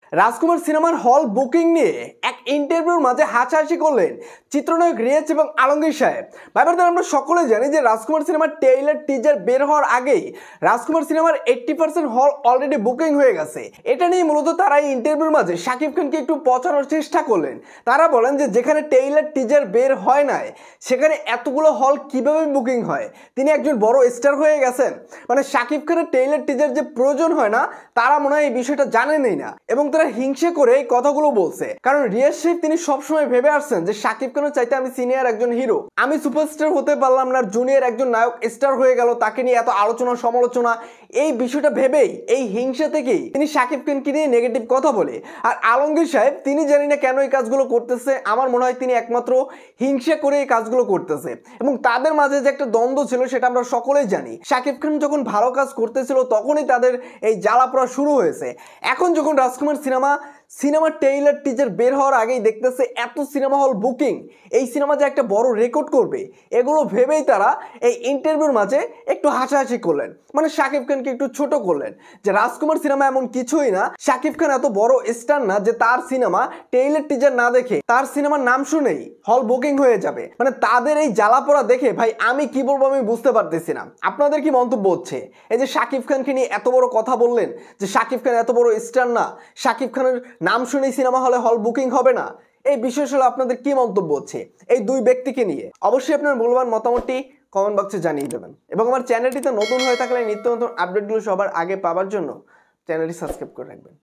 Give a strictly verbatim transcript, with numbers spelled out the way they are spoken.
রাজকুমার সিনেমার হল বুকিং নিয়ে এক ইন্টারভিউর মাঝে হাসাহাসি করলেন চিত্রনায়ক রিয়াজ এবং আলমগীর সাহেব। ব্যাপারটা আমরা সকলে জানি যে রাজকুমার সিনেমার ট্রেইলার টিজার বের হওয়ার আগেই রাজকুমার সিনেমার এইট্টি পার্সেন্ট হল অলরেডি বুকিং হয়ে গেছে। এটা নিয়ে মূলত তারা এই ইন্টারভিউর মাঝে শাকিব খানকে একটু পচানোর চেষ্টা করলেন। তারা বলেন যে যেখানে ট্রেইলার টিজার বের হয় নাই সেখানে এতগুলো হল কিভাবে বুকিং হয়, তিনি একজন বড় স্টার হয়ে গেছেন, মানে শাকিব খানের ট্রেইলার টিজার যে প্রয়োজন হয় না তারা মনে হয় এই বিষয়টা জানেনই না এবং তারা হিংসে করে এই কথাগুলো বলছে। কারণ রিয়াজ সাহেব তিনি সবসময় ভেবে আসছেন যে শাকিব খানের চাইতে আমি সিনিয়র একজন হিরো, আমি সুপারস্টার হতে পারলাম না, জুনিয়র একজন নায়ক স্টার হয়ে গেল, তাকে নিয়ে এত আলোচনা সমালোচনা, এই বিষয়টা ভেবেই এই হিংসা থেকেই তিনি শাকিব খানকে নিয়ে নেগেটিভ কথা বলে। আর আলমগীর সাহেব তিনি জানি না কেন এই কাজগুলো করতেছে, আমার মনে হয় তিনি একমাত্র হিংসা করে এই কাজগুলো করতেছে এবং তাদের মাঝে যে একটা দ্বন্দ্ব ছিল সেটা আমরা সকলেই জানি। শাকিব খান যখন ভালো কাজ করতেছিল তখনই তাদের এই জ্বালাপোড়া শুরু হয়েছে। এখন যখন রাজকুমার সিনেমা সিনেমার ট্রেইলার টিজার বের হওয়ার আগেই দেখতেছে এত সিনেমা হল বুকিং, এই সিনেমা যে একটা বড় রেকর্ড করবে, এগুলো ভেবেই তারা এই ইন্টারভিউর মাঝে একটু হাসাহাসি করলেন, মানে শাকিব খানকে একটু ছোট করলেন যে রাজকুমার সিনেমা এমন কিছুই না, শাকিব খান এত বড় স্টার না যে তার সিনেমা ট্রেইলার টিজার না দেখে তার সিনেমার নাম শুনেই হল বুকিং হয়ে যাবে। মানে তাদের এই জ্বালাপোড়া দেখে ভাই আমি কি বলবো আমি বুঝতে পারতেছি না। আপনাদের কি মন্তব্য হচ্ছে? এই যে শাকিব খানকে নিয়ে এত বড় কথা বললেন যে শাকিব খান এত বড় স্টার না, শাকিব খানের নাম শুনেই সিনেমা হলে হল বুকিং হবে না, এই বিষয়গুলো আপনাদের কি মন্তব্য হচ্ছে এই দুই ব্যক্তিকে নিয়ে? অবশ্যই আপনার মূল্যবান মতামতটি কমেন্ট বক্সে জানিয়ে দেবেন এবং আমার চ্যানেলটিতে নতুন হয়ে থাকলে নিত্য নতুন আপডেটগুলো সবার আগে পাওয়ার জন্য চ্যানেলটি সাবস্ক্রাইব করে রাখবেন।